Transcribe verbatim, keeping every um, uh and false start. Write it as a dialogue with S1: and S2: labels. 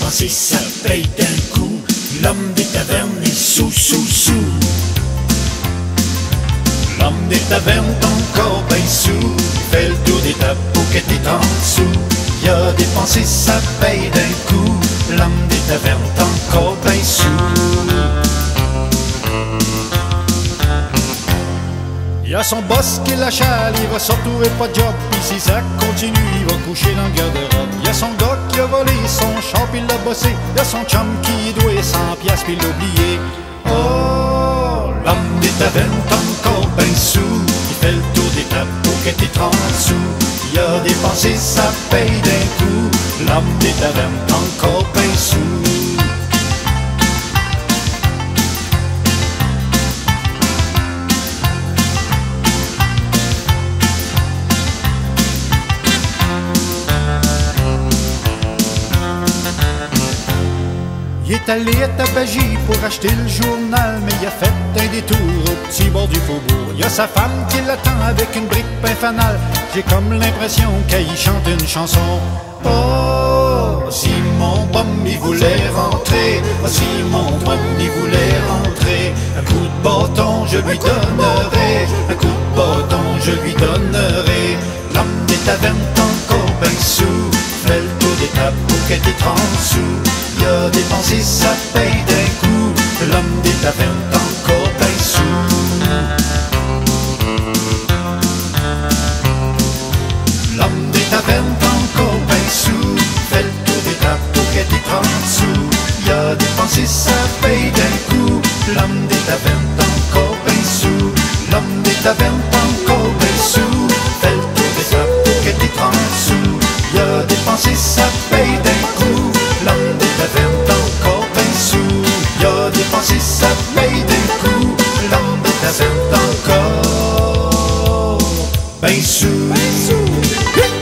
S1: dépensé sa paye d'un coup. L'homme des tavernes est sous, sous, sous. L'homme des tavernes encore ben sous. Il fait le tour des tables pour quêter trente sous. Il a dépensé sa paye d'un coup. L'homme des tavernes encore ben sous. Il y a son boss qui l'achale, il va surtout et pas de job. Puis si ça continue, il va coucher dans le garde-robe. Il y a son gars qui a volé son char puis l'a bossé. Il y a son chum qui doit cent piastres puis l'a oublié. Oh, l'homme des tavernes encore ben sous. Il fait le tour des tables pour quêter trente sous. Il a dépensé sa paye d'un coup. L'homme des tavernes encore ben sous. Il est allé à Tabagie pour acheter le journal, mais il a fait un détour au petit bord du faubourg. Il y a sa femme qui l'attend avec une brique pain fanal. J'ai comme l'impression qu'elle y chante une chanson. Oh, si mon bum il voulait rentrer, oh, si mon bum il voulait rentrer, un coup de bâton je lui donnerai, un coup de bâton je lui donnerai. L'homme des tavernes encore ben sous, fait le tour des tables pour quêter trente sous. Il a dépensé sa paye d'un coup. L'homme des tavernes encore ben sous. L'homme des tavernes encore ben sous. Fait le tour des tables pour quêter trente sous. Il a dépensé sa paye d'un coup. L'homme des tavernes encore ben sous. L'homme des tavernes encore ben sous. Fait le tour des tables pour quêter trente sous. Il a dépensé sa paye d'un coup. L'homme des tavernes encore ben sous. Il a dépensé sa paye d'un coup. L'homme des tavernes encore ben sous. Ben sous.